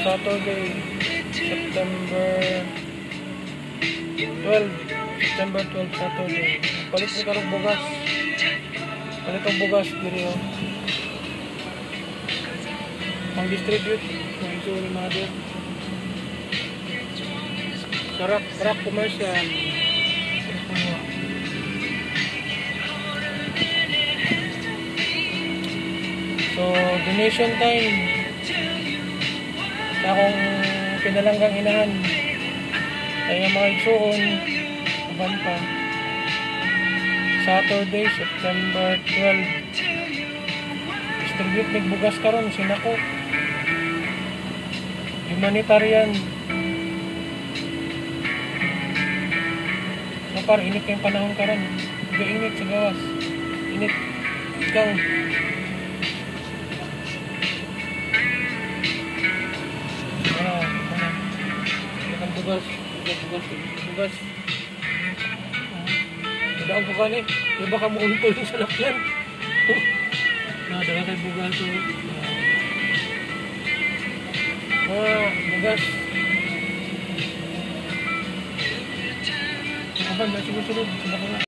Saturday, September 12. September 12, Saturday. Palit ni karong bugas. Palit ang bugas diri oh. Pang-distribute ng ito ni mother. Sarap commercial. So, donation time. Sa akong pinalanggang inahan. Kaya mga igsuon, uban pa. Saturday, September 12. Distribute may bugas karon sinako. Humanitarian. Par init kayong panahon karon. Init sa gawas. Init. Ikaw. Bugas. Daan ko kani. Iba ka mo untol sa lakyan. Dala kay bugas. Bugas. Kapan na sunod-sunod.